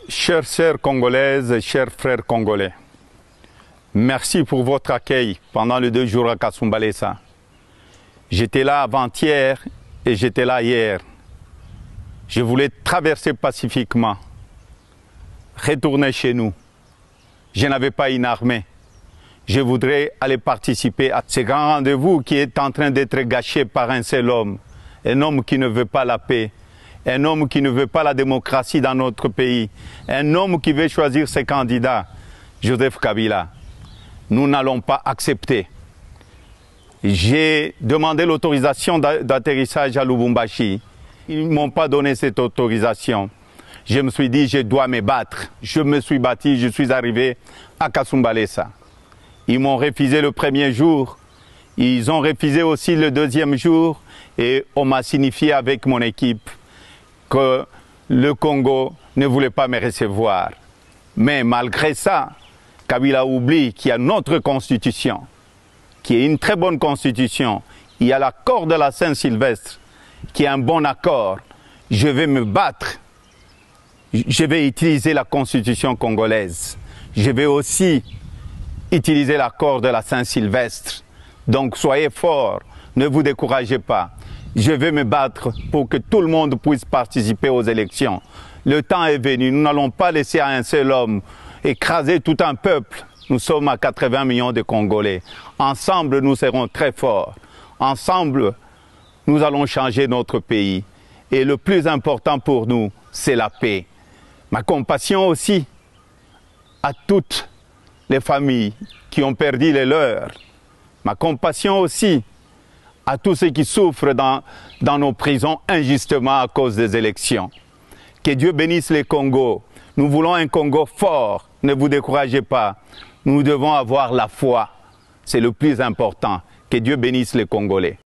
Chères sœurs congolaises, chers frères congolais, merci pour votre accueil pendant les 2 jours à Kasumbalesa. J'étais là avant-hier et j'étais là hier. Je voulais traverser pacifiquement, retourner chez nous. Je n'avais pas une armée. Je voudrais aller participer à ce grand rendez-vous qui est en train d'être gâché par un seul homme. Un homme qui ne veut pas la paix. Un homme qui ne veut pas la démocratie dans notre pays. Un homme qui veut choisir ses candidats. Joseph Kabila. Nous n'allons pas accepter. J'ai demandé l'autorisation d'atterrissage à Lubumbashi. Ils ne m'ont pas donné cette autorisation. Je me suis dit, je dois me battre. Je me suis battu, je suis arrivé à Kasumbalesa. Ils m'ont refusé le premier jour. Ils ont refusé aussi le deuxième jour. Et on m'a signifié avec mon équipe que le Congo ne voulait pas me recevoir. Mais malgré ça, Kabila oublie qu'il y a notre constitution, qui est une très bonne constitution. Il y a l'accord de la Saint-Sylvestre, qui est un bon accord. Je vais me battre. Je vais utiliser la constitution congolaise. Je vais aussi utiliser l'accord de la Saint-Sylvestre. Donc soyez forts, ne vous découragez pas. Je vais me battre pour que tout le monde puisse participer aux élections. Le temps est venu, nous n'allons pas laisser à un seul homme écraser tout un peuple. Nous sommes à 80 millions de Congolais. Ensemble, nous serons très forts. Ensemble, nous allons changer notre pays. Et le plus important pour nous, c'est la paix. Ma compassion aussi à toutes les familles qui ont perdu les leurs. Ma compassion aussi à tous ceux qui souffrent dans nos prisons injustement à cause des élections. Que Dieu bénisse le Congo. Nous voulons un Congo fort. Ne vous découragez pas. Nous devons avoir la foi. C'est le plus important. Que Dieu bénisse les Congolais.